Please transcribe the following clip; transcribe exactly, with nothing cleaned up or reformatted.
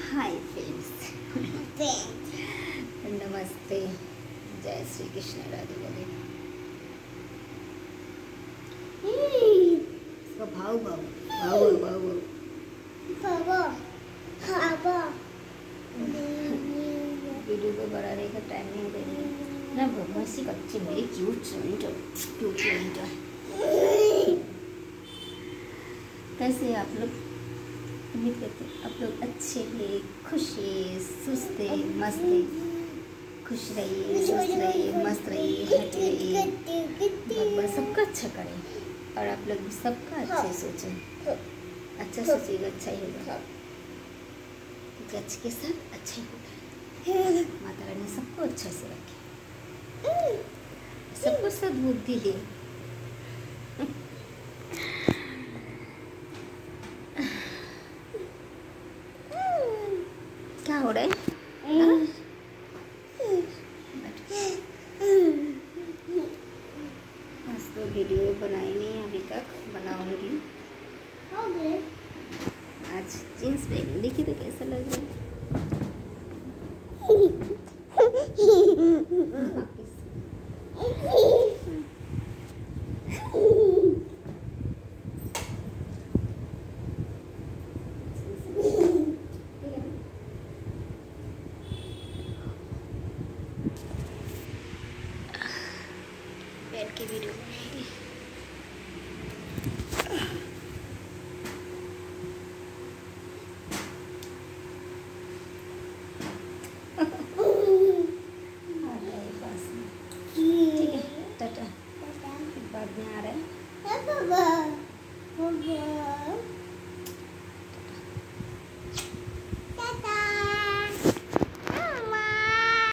Hi friends, नमस्ते, जय श्री कृष्ण, राधे राधे। भाव भाव भाव भाव भाव वीडियो को बनाने का टाइम नहीं दे रही ना। भगवान बच्चे मेरे क्यूट क्यूट कैसे आप लोग? उम्मीद करते हैं आप लोग अच्छे हैं, खुश है, सुस्त है, मस्त है। खुश रहिए, सुस्त रहिए, मस्त रहिए, हैप्पी रहिए। भगवान सबका अच्छा करे और आप लोग भी सबका अच्छे सोचें। अच्छा सोचिएगा, अच्छा ही होगा। गच के साथ अच्छा ही होगा। माता रानी सबको अच्छे से रखे, सबको सद्बुद्धि दे। क्या हो रहा है? आज तो वीडियो बनाई नहीं, अभी तक बनाऊंगी। आज जींस पहन, देखिए तो कैसा लग रहा है।